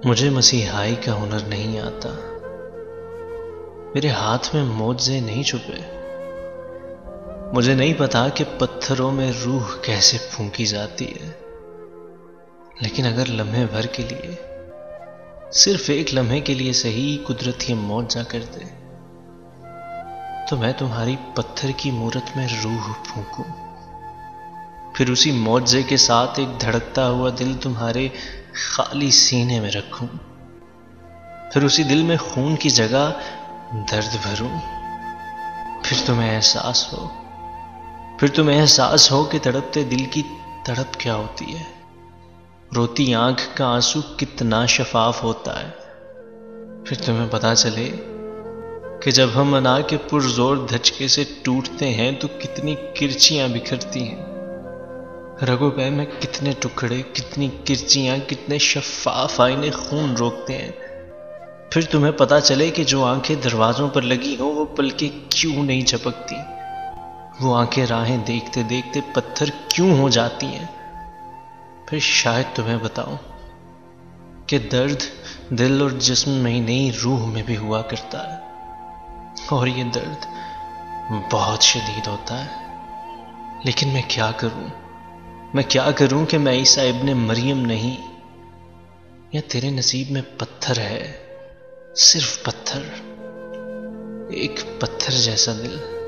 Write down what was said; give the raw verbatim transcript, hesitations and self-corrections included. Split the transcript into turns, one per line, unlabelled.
मुझे मसीहाई का हुनर नहीं आता, मेरे हाथ में मोज़े नहीं छुपे। मुझे नहीं पता कि पत्थरों में रूह कैसे फूंकी जाती है, लेकिन अगर लम्हे भर के लिए, सिर्फ एक लम्हे के लिए सही, कुदरत ये मौजा कर दे, तो मैं तुम्हारी पत्थर की मूरत में रूह फूंकूं। फिर उसी मौजे के साथ एक धड़कता हुआ दिल तुम्हारे खाली सीने में रखूं। फिर उसी दिल में खून की जगह दर्द भरूं। फिर तुम्हें एहसास हो फिर तुम्हें एहसास हो कि तड़पते दिल की तड़प क्या होती है, रोती आंख का आंसू कितना शफाफ होता है। फिर तुम्हें पता चले कि जब हम मना के पुरजोर धचके से टूटते हैं तो कितनी किरचियां बिखरती हैं, रगों पे में कितने टुकड़े, कितनी किरचियां, कितने शफाफ आईने खून रोकते हैं। फिर तुम्हें पता चले कि जो आंखें दरवाजों पर लगी हो वो पलकें क्यों नहीं झपकती, वो आंखें राहें देखते देखते पत्थर क्यों हो जाती हैं। फिर शायद तुम्हें बताऊं कि दर्द दिल और जिस्म में ही नहीं, रूह में भी हुआ करता है, और ये दर्द बहुत शदीद होता है। लेकिन मैं क्या करूं मैं क्या करूं कि मैं ईसा इब्ने मरियम नहीं, या तेरे नसीब में पत्थर है, सिर्फ पत्थर, एक पत्थर जैसा दिल।